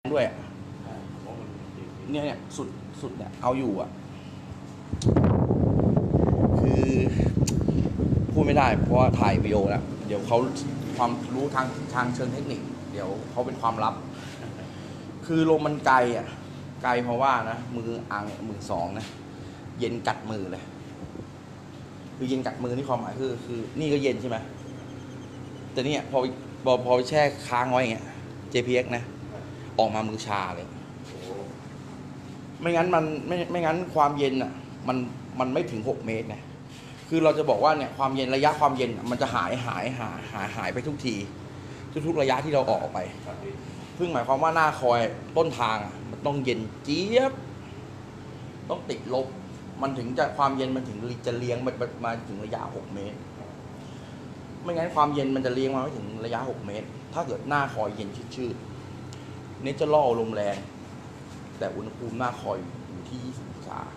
ด้วยเนี่ยสุดเนี่ยเอาอยู่อ่ะคือพูดไม่ได้เพราะว่าถ่ายวีดีโอแล้วเดี๋ยวเขาความรู้ทางเชิงเทคนิคเดี๋ยวเขาเป็นความลับคือลมมันไกลอ่ะไกลเพราะว่านะมือสองนะเย็นกัดมือเลยคือเย็นกัดมือนี่ความหมายคือนี่ก็เย็นใช่ไหมแต่เนี่ยพอแช่ค้างไว้อย่างเงี้ย JPX นะออกมามือชาเลยไม่งั้นมันไม่งั้นความเย็นอ่ะมันไม่ถึง6 เมตรนะคือเราจะบอกว่าเนี่ยความเย็นระยะความเย็นมันจะหายไปทุกทีทุกระยะที่เราออกไปซึ่งหมายความว่าหน้าคอยต้นทางมันต้องเย็นเจี๊ยบต้องติดลบมันถึงจะความเย็นมันถึงจะเลี้ยงมาถึงระยะ6 เมตรไม่งั้นความเย็นมันจะเลี้ยงมาไม่ถึงระยะ6 เมตรถ้าเกิดหน้าคอยเย็นชืดๆเนี่ยจะล่อลมแรงแต่อุณหภูมิหน้าคอยอยู่ที่20 องศา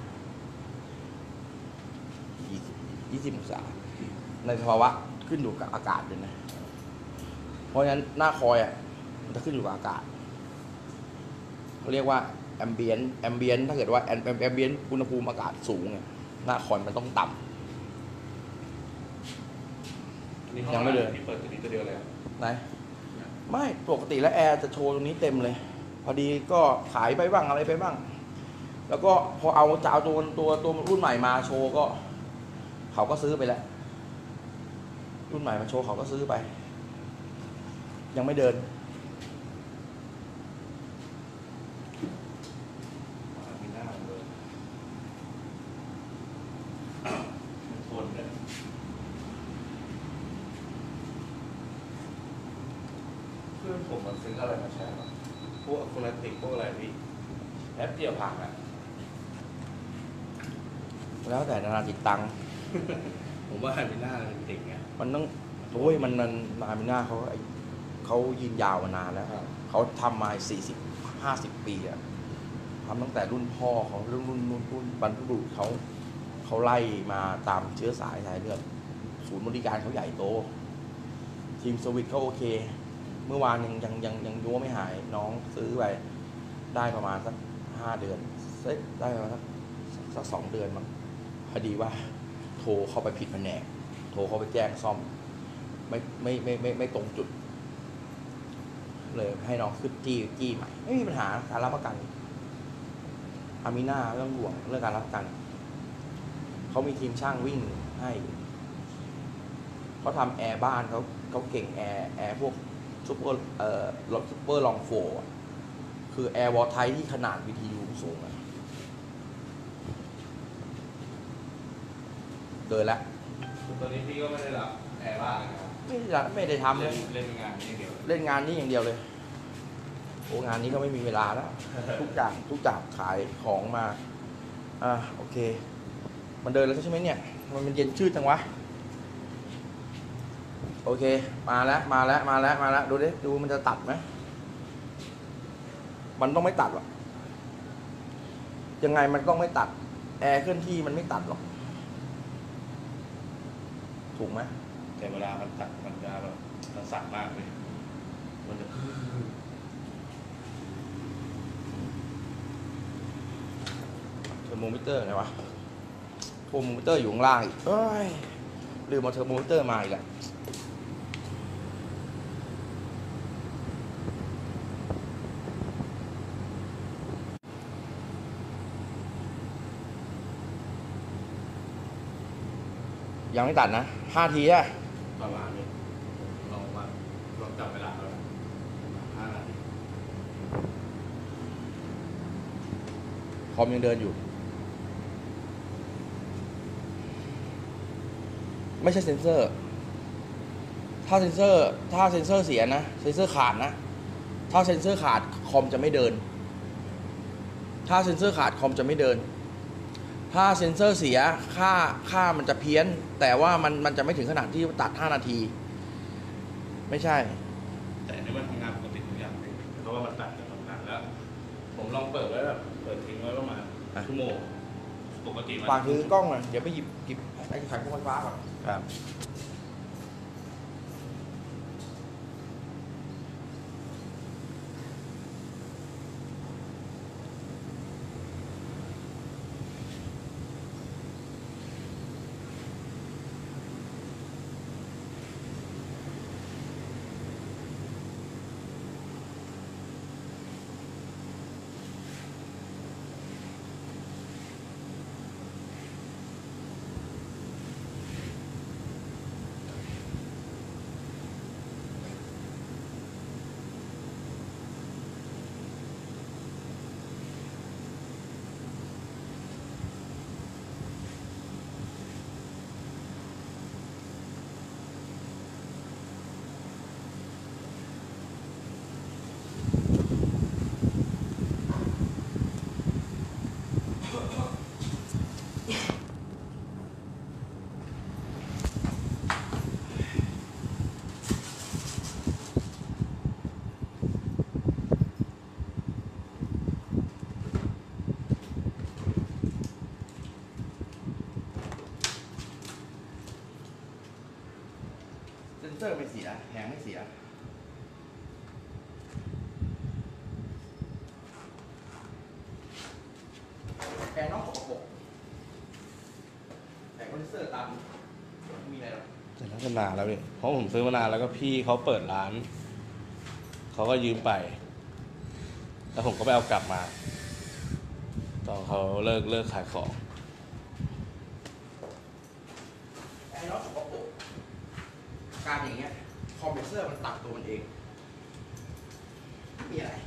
20 องศาในสภาวะขึ้นอยู่กับอากาศเลยนะเพราะฉะนั้นหน้าคอยอ่ะมันจะขึ้นอยู่กับอากาศเขาเรียกว่าแอมเบียนถ้าเกิดว่าแอมเบียนอุณหภูมิอากาศสูงเนี่ยหน้าคอยมันต้องต่ำยังไม่เลยเปิดตัวนี้ตัวเดียวเลยไหนไม่ปกติแล้วแอร์จะโชว์ตรงนี้เต็มเลยพอดีก็ขายไปบ้างอะไรไปบ้างแล้วก็พอจะเอาตัวรุ่นใหม่มาโชว์ก็เขาก็ซื้อไปแล้วรุ่นใหม่มาโชว์เขาก็ซื้อไปยังไม่เดินมีหน้าเลยมันทนเลยเพื่อนผมมันซื้ออะไรมาใช้บ้างพวกโคลาติกพวกอะไรพี่แอปเดียวพังอ่ะแล้วแต่นานาจิตตังผมว่ามีหน้ามันติดไงมันต้องโอ้ยมันมามิน่าเขายืนยาวมานานแล้วเขาทำมา40-50 ปีอะทำตั้งแต่รุ่นพ่อเขารุ่นบรรพบุรุษเขาไล่มาตามเชื้อสายเลือดศูนย์บริการเขาใหญ่โตทีมสวิตเขาโอเคเมื่อวานยังยัวไม่หายน้องซื้อไปได้ประมาณสัก5 เดือนได้ประมาณสัก2 เดือนมั้งพอดีว่าโทรเข้าไปผิดแผนกโทรเข้าไปแจ้งซ่อมไม่ตรงจุดเลยให้น้องขึ้นจี้ใหม่ไม่มีปัญหาการรับประกันอามิน่าเรื่องห่วงเรื่องการรับประกันเขามีทีมช่างวิ่งให้เขาทำแอร์บ้านเขาเก่งแอร์พวกซุปเปอร์รถซุปเปอร์ลองโฟคือแอร์วอลไทที่ขนาด BTU สูงอะเดินแล้วตัวนี้พี่ก็ไม่ได้รับแอร์บ้านนะครับไม่ได้ทำเลยเล่นงานนี้เดียวเล่นงานนี้อย่างเดียวเลยโอ้งานนี้ก็ไม่มีเวลาแล้ว ทุกอย่างขายของมาโอเคมันเดินแล้วใช่ไหมเนี่ยมันเย็นชืดจังวะโอเคมาแล้วดูมันจะตัดไหมมันต้องไม่ตัดหรอกยังไงมันต้องไม่ตัดแอร์เคลื่อนที่มันไม่ตัดหรอกถูกไหมแต่เวลามันตัดมันจะแบบมันสั่นมากเลยมันจะเทอร์โมมิเตอร์ไงวะเทอร์โมมิเตอร์อยู่ข้างล่างอีกเอ้ยลืมเอาเทอร์โมมิเตอร์มาอีกแล้วยังไม่ตัดนะ5 ทีอะประมาณนี้ลองจับเวลาแล้ว5 นาทีคอมยังเดินอยู่ไม่ใช่เซ็นเซอร์ถ้าเซ็นเซอร์เสียนะเซ็นเซอร์ขาดนะถ้าเซ็นเซอร์ขาดคอมจะไม่เดินถ้าเซ็นเซอร์ขาดคอมจะไม่เดินถ้าเซ็นเซอร์เสียค่ามันจะเพี้ยนแต่ว่ามันจะไม่ถึงขนาดที่ตัด5 นาทีไม่ใช่แต่นี่มันทำงานปกติทุกอย่างเลยเพราะว่ามันตัดจากทำงานแล้วผมลองเปิดไว้แบบเปิดทิ้งไว้ประมาณชั่วโมงปกติฝากถือกล้องหน่อยเดี๋ยวไปหยิบไอ้ไข่พวกไฟฟ้าก่อนครับจะนานแล้วพี่เพราะผมซื้อมานานแล้วก็พี่เขาเปิดร้านเขาก็ยืมไปแล้วผมก็ไปเอากลับมาตอนเขาเลิกขายของไอ้น็อตสกปรกการอย่างเงี้ยคอมเพรสเซอร์มันตัดตัวมันเองไม่มีอะไร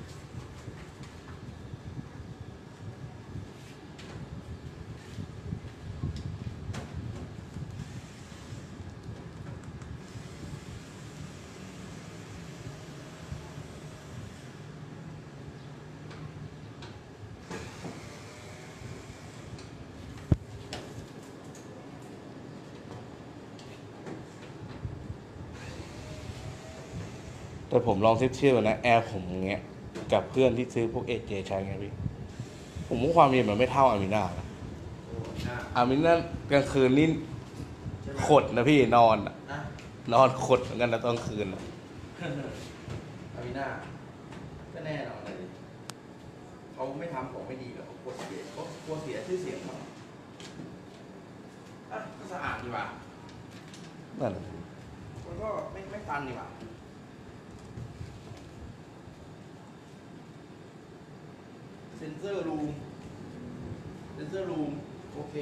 แต่ผมลองเทียบนะแอร์ผมอย่างเงี้ยกับเพื่อนที่ซื้อพวกเอเจใช้ไงพี่ผมว่าความเย็นมันไม่เท่าอามิน่านะอามิน่ากลางคืนนี่ขดนะพี่นอนอะนะนอนขดเหมือนกันนะตอนคืนอะอาวิน่าก็แน่นอนเลยเขาไม่ทำของไม่ดีหรอกเขากลัวเสียเขากลัวเสียชื่อเสียงเขาอ่ะก็สะอาดดีกว่านั่นมันก็ไม่ตันดีกว่าเซนเซอร์รูมโอเค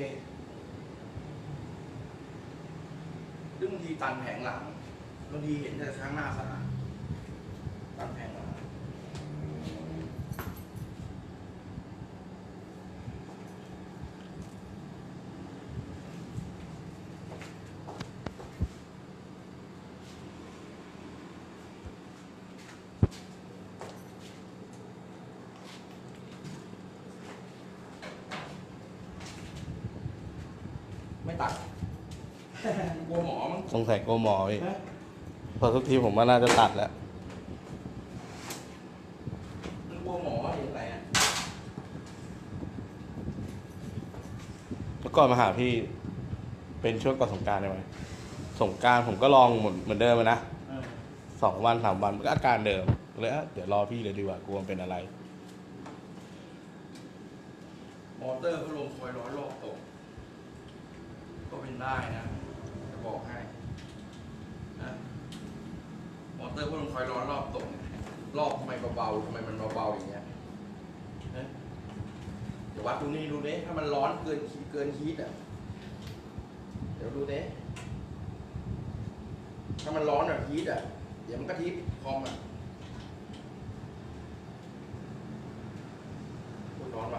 หรือบางทีตันแผงหลังบางทีเห็นแต่ข้างหน้าสะอาดตันแผงหลังไม่ตัด กลัวหมอมั้งสงสัยโกลัวหมอพี่ฮะพอทุกทีผมว่าน่าจะตัดแล้วมันกลัวหมอเห็นอะไรอ่ะแล้วก่อนมาหาพี่เป็นช่วงก่อนสงกรานต์ได้ไหมสงกรานต์ผมก็ลองเหมือนเดิมอะนะ2 วัน 3 วันมันก็อาการเดิมเลยเดี๋ยวรอพี่เลยดีกว่ากลัวมันเป็นอะไรมอเตอร์พัดลมคอยร้อนรอบตกก็เป็นได้นะจะบอกให้นะมอเตอร์พัดลมคอยร้อนรอบตกเนี่ยรอบทำไมเบาๆทำไมมันเบาๆอย่างเงี้ยนะเดี๋ยววัดดูนี่ดูดิถ้ามันร้อนเกินฮีทอ่ะเดี๋ยวดูดิถ้ามันร้อนแบบฮีทอ่ะเดี๋ยวมันก็ทิพคอมอ่ะโคตรร้อนว่ะ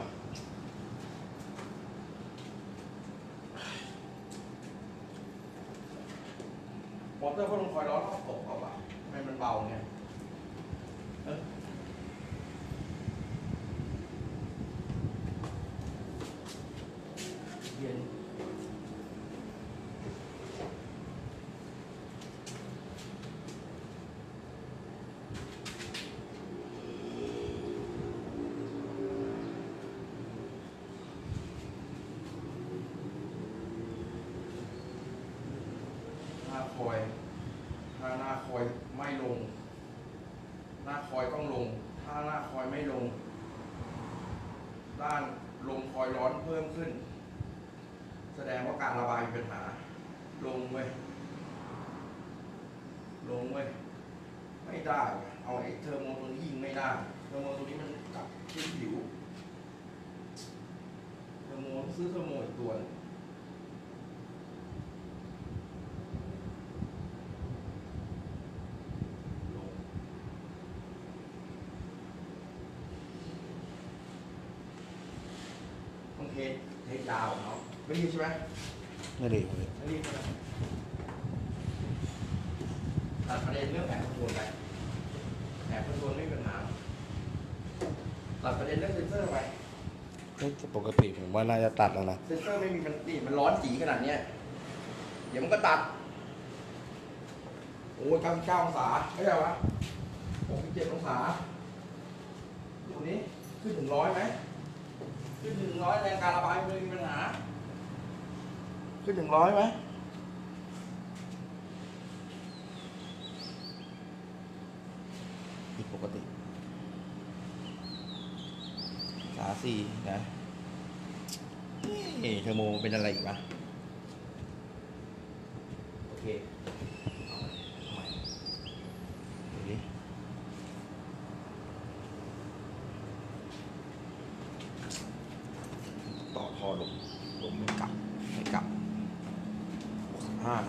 มอเตอร์พัดลมคอยร้อนรอบตกเปล่าวะทำไมมันเบาเนี่ยเอ้ยเย็นหน้าคอยถ้าหน้าคอยไม่ลง หน้าคอยต้องลง ถ้าหน้าคอยไม่ลง ด้านลมคอยร้อนเพิ่มขึ้น แสดงว่าการระบายมีปัญหา ลงเว้ย ลงเว้ย ไม่ได้ เอาไอ้เทอร์โมตัวนี้ยิงไม่ได้ เทอร์โมตัวนี้มันกลับที่ผิว เทอร์โมต้องซื้อเทอร์โมอีกตัวหนึ่งลงต้องเทยาวเนาะไม่รีบใช่ไหมไม่ดีเลยไม่รีบใช่ไหมตัดประเด็นเรื่องแผนคอนโทรลไปแผนคอนโทรลไม่มีปัญหาตัดประเด็นเรื่องเซนเซอร์ไปปกติผมว่าน่าจะตัดแล้วนะเซนเซอร์ไม่มีมันนี่มันร้อนจีขนาดเนี้ยเดี๋ยวมันก็ตัด โอ้ย99 องศาไม่ใช่วะ67 องศาดูนี้ขึ้นถึง100ไหมขึ้นถึง100แรงการระบายไม่มีปัญหาขึ้นถึง100ไหมผิดปกติ4นะเทอร์โมเป็นอะไรอีกวะโอเคดูดิต่อท่อลมไม่กลับ65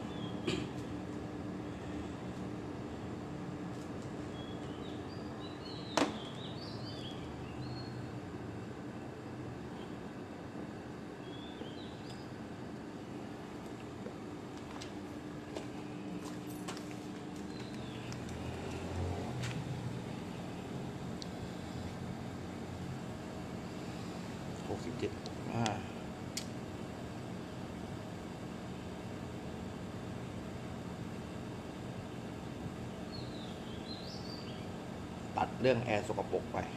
ตัดเรื่องแอร์สกปรกไป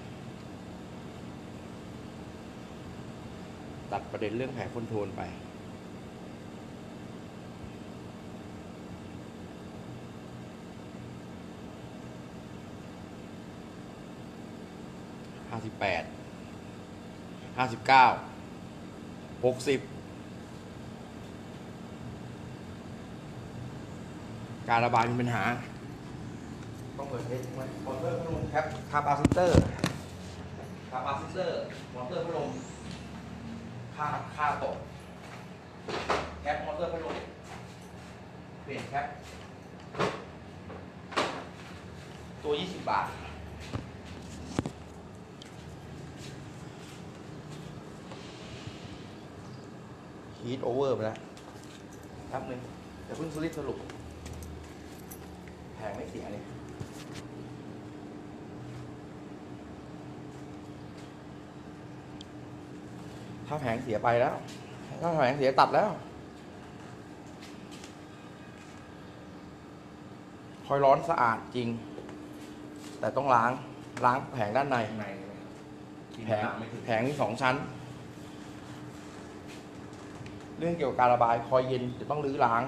ตัดประเด็นเรื่องแผงคอนโทรลไป 58 59 60การระบายมีปัญหาต้องเปิดเทสไหมมอเตอร์พัดลมคาปาซิเตอร์มอเตอร์พัดลมค่าตกแคปมอเตอร์พัดลมเปลี่ยนแคปตัว20 บาทฮีทโอเวอร์ไปแล้วแป๊บนึงเดี๋ยวเพิ่งสรุปแผงไม่เสียเลยถ้าแผงเสียไปแล้วถ้าแผงเสียตัดแล้วคอยร้อนสะอาดจริงแต่ต้องล้างแผงด้านในแผงมี2 ชั้นเรื่องเกี่ยวกับการระบายคอยเย็นจะต้องรื้อล้าง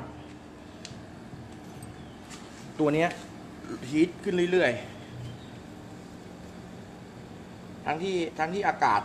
ตัวเนี้ยฮีทขึ้นเรื่อยๆทั้งที่อากาศ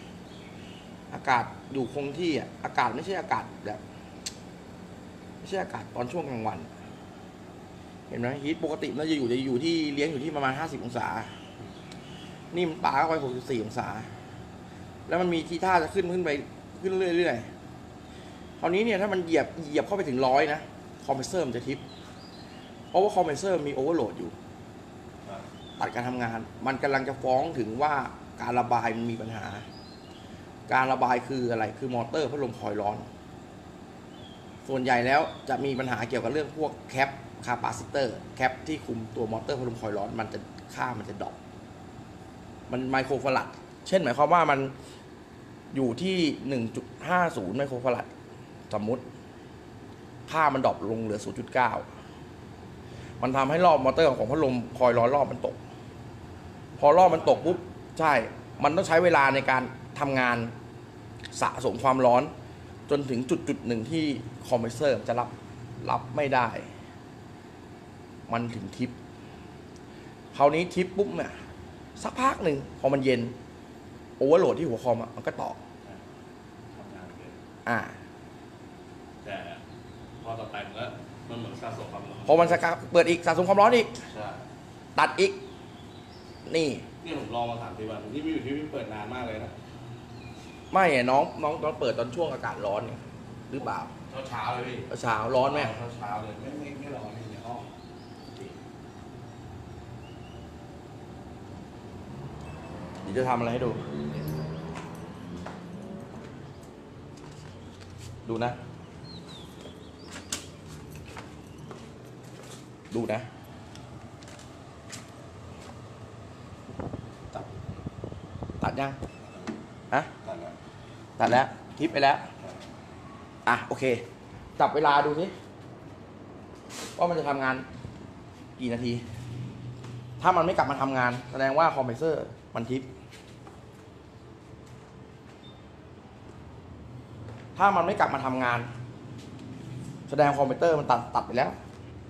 อยู่คงที่อ่ะอากาศไม่ใช่อากาศแบบไม่ใช่อากาศตอนช่วงกลางวันเห็นไหมฮีทปกติมันจะอยู่ที่เลี้ยงอยู่ที่ประมาณ50 องศานี่มันปาเข้าไป64 องศาแล้วมันมีที่ท่าจะขึ้นเรื่อยคราวนี้เนี่ยถ้ามันเหยียบเข้าไปถึง100นะคอมเพรสเซอร์มันจะทิปเพราะว่าคอมเพรสเซอร์มีโอเวอร์โหลดอยู่ตัดการทำงานมันกำลังจะฟ้องถึงว่าการระบายมันมีปัญหาการระบายคืออะไรคือมอเตอร์พัดลมคอยร้อนส่วนใหญ่แล้วจะมีปัญหาเกี่ยวกับเรื่องพวกแคปคาปาซิเตอร์แคปที่คุมตัวมอเตอร์พัดลมคอยร้อนมันจะดรอปมันไมโครฟารัดเช่นหมายความว่ามันอยู่ที่ 1.50 ไมโครฟารัดสมมุติค่ามันดรอปลงเหลือ 0.9 มันทำให้รอบมอเตอร์ของพัดลมคอยร้อนรอบมันตกพอรอบมันตกปุ๊บใช่มันต้องใช้เวลาในการทำงานสะสมความร้อนจนถึงจุดหนึ่งที่คอมเพรสเซอร์จะรับไม่ได้มันถึงทิปคราวนี้ทิปปุ๊บเนี่ยสักพักหนึ่งพอมันเย็นโอเวอร์โหลดที่หัวคอมมันก็ต่อทำงานเลยแต่พอต่อไปมันเหมือนสะสมความร้อนพอมันเปิดอีกสะสมความร้อนอีกตัดอีกนี่ผมลองมา3 4 วันที่พี่อยู่ที่พี่เปิดนานมากเลยนะไม่น้องเปิดตอนช่วงอากาศร้อนเนี่ยหรือเปล่าเช้าเลยพี่เช้าร้อนไหมเช้าเลยไม่ร้อนในห้องเดี๋ยวจะทำอะไรให้ดูนะตัดยังฮะตัดแล้วทิปไปแล้วโอเคจับเวลาดูสิว่ามันจะทำงานกี่นาทีถ้ามันไม่กลับมาทำงานแสดงว่าคอมเพรสเซอร์มันทิปถ้ามันไม่กลับมาทำงานแสดงคอมเพรสเซอร์มันตัดไปแล้ว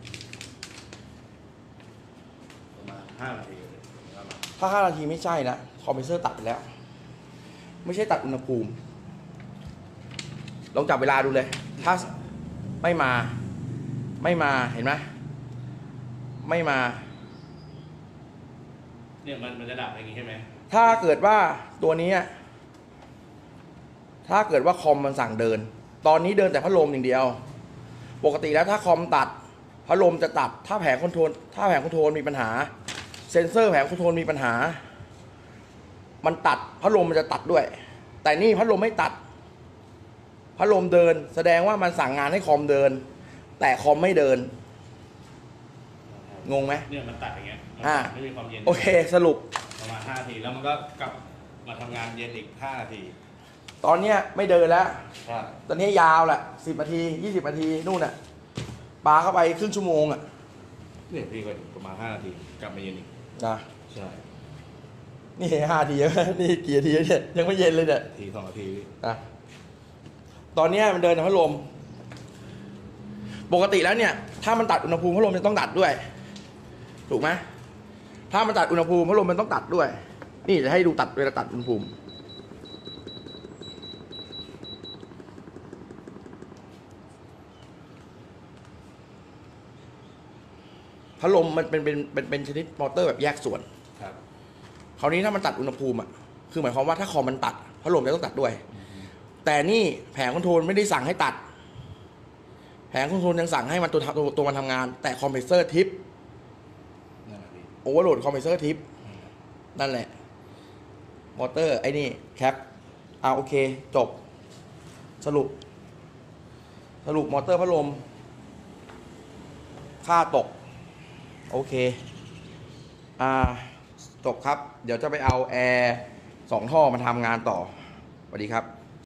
ประมาณ5 นาทีถ้า5 นาทีไม่ใช่นะคอมเพรสเซอร์ตัดไปแล้วไม่ใช่ตัดอุณหภูมิลองจับเวลาดูเลยถ้าไม่มาไม่มาเห็นไหมไม่มาเนี่ยมันจะดับอย่างงี้ใช่ไหมถ้าเกิดว่าตัวนี้ถ้าเกิดว่าคอมมันสั่งเดิน ตอนนี้เดินแต่พัดลมอย่างเดียว ปกติแล้วถ้าคอมตัดพัดลมจะตัด ถ้าแผงคอนโทรลมีปัญหา เซ็นเซอร์แผงคอนโทรลมีปัญหา มันตัดพัดลมมันจะตัดด้วย แต่นี่พัดลมไม่ตัดพัดลมเดิน แสดงว่ามันสั่งงานให้คอมเดิน แต่คอมไม่เดิน งงไหมเนี่ยมันตัดอย่างเงี้ยไม่มีความเย็นโอเคสรุปประมาณ5 นาทีแล้วมันก็กลับมาทำงานเย็นอีก5 นาทีตอนเนี้ยไม่เดินแล้วครับตอนนี้ยาวแหละ10 นาที 20 นาทีนู่นน่ะปาเข้าไปครึ่งชั่วโมงอ่ะเนี่ยพี่ก็ประมาณ5 นาทีกลับมาเย็นอีกนะใช่นี่5 นาทีนี่กี่นาทีเนี่ยยังไม่เย็นเลยเนี่ยที2 นาทีพี่นะตอนเนี้ยมันเดินในพัดลมปกติแล้วเนี่ย ถ้ามันตัดอุณหภูมิพัดลมจะต้องตัดด้วย ถูกไหมถ้ามันตัดอุณหภูมิพัดลมมันต้องตัดด้วย นี่จะให้ดูตัดเวลาตัดอุณหภูมิพัดลมมันเป็นชนิดมอเตอร์แบบแยกส่วนครับคราวนี้ถ้ามันตัดอุณหภูมิอ่ะคือหมายความว่าถ้าคอมมันตัดพัดลมจะต้องตัดด้วย แต่นี่แผงคอนโทรลไม่ได้สั่งให้ตัด แผงคอนโทรลยังสั่งให้มันตัวมันทำงาน แต่คอมเพรสเซอร์ทิปนั่นแหละพี่โอเวอร์โหลดคอมเพรสเซอร์ทิปนั่นแหละ มอเตอร์ไอ้นี่แคปโอเค จบ สรุปมอเตอร์พัดลม ค่าตก โอเคจบครับ เดี๋ยวจะไปเอาแอร์2 ท่อมาทำงานต่อสวัสดีครับ